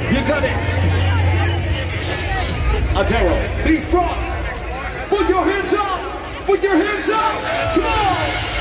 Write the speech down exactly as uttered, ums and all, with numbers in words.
You got it. Adero, be front. Put your hands up. Put your hands up. Come on.